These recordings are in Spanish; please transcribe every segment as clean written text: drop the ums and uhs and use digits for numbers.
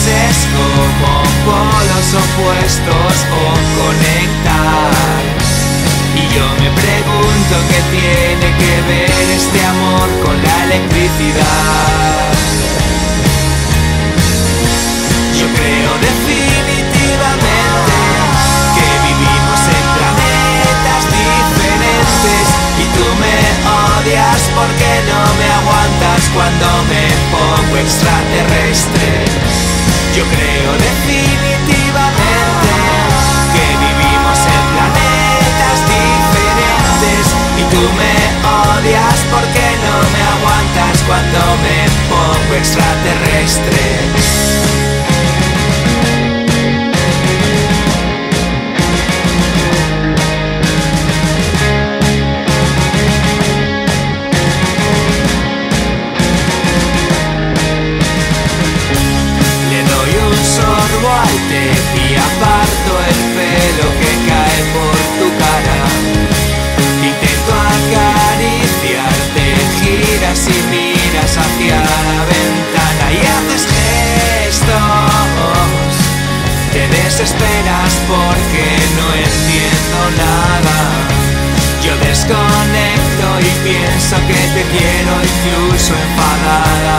frases como polos opuestos o conectar. Y yo me pregunto qué tiene que ver este amor con la electricidad. Yo creo definitivamente que vivimos en planetas diferentes y tú me odias porque no me aguantas cuando me pongo extraterrestre. Yo creo definitivamente que vivimos en planetas diferentes y tú me odias porque no me aguantas cuando me pongo extraterrestre. Al té y aparto el pelo que cae por tu cara. Intento acariciarte, giras y miras hacia la ventana y haces gestos. Te desesperas porque no entiendo nada. Yo desconecto y pienso que te quiero incluso enfadada.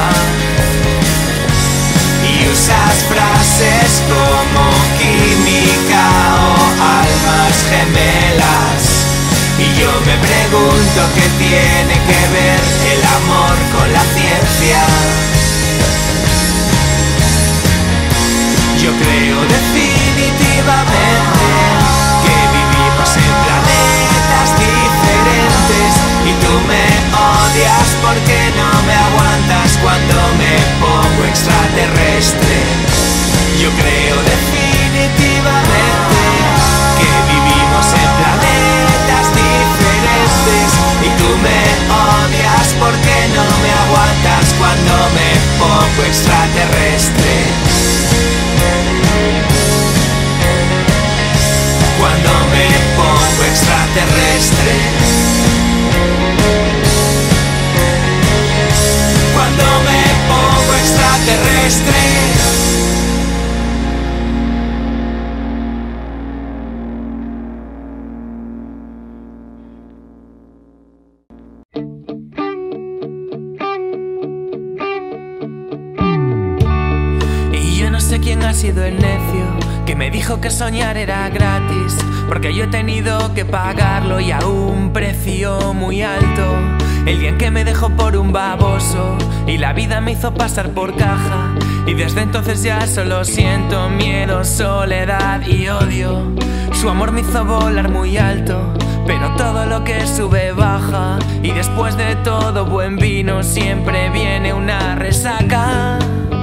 Y usas frases como química o almas gemelas. Y yo me pregunto qué tiene que ver el amor con la ciencia. Yo creo definitivamente que vivimos en planetas diferentes y tú me odias porque no me aguantas cuando me pongo extraterrestre. Yo creo definitivamente que vivimos en planetas diferentes y tú me odias porque no me aguantas cuando me pongo extraterrestre. Cuando me pongo extraterrestre. Cuando me pongo extraterrestre. Y yo no sé quién ha sido el necio que me dijo que soñar era gratis, porque yo he tenido que pagarlo y a un precio muy alto. El día en que me dejó por un baboso y la vida me hizo pasar por caja. Y desde entonces ya solo siento miedo, soledad y odio. Su amor me hizo volar muy alto, pero todo lo que sube baja. Y después de todo buen vino siempre viene una resaca.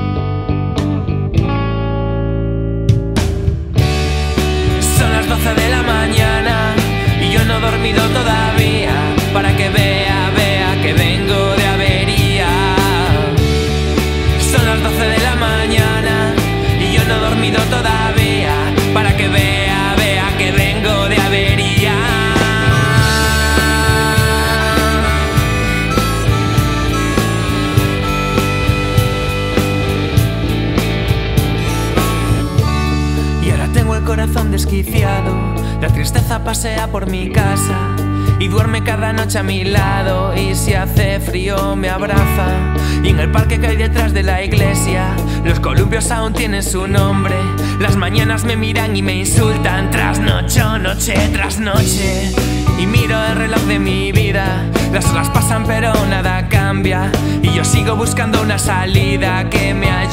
Son las 12 de la mañana y yo no he dormido todavía, para que vea que vengo de avería. Son las 12 de la mañana y yo no he dormido todavía, para que vea que vengo de avería. Y ahora tengo el corazón desquiciado, la tristeza pasea por mi casa y duerme cada noche a mi lado, y si hace frío me abraza. Y en el parque que hay detrás de la iglesia los columpios aún tienen su nombre. Las mañanas me miran y me insultan trasnocho, noche tras noche. Y miro el reloj de mi vida, las horas pasan pero nada cambia, y yo sigo buscando una salida que me ayude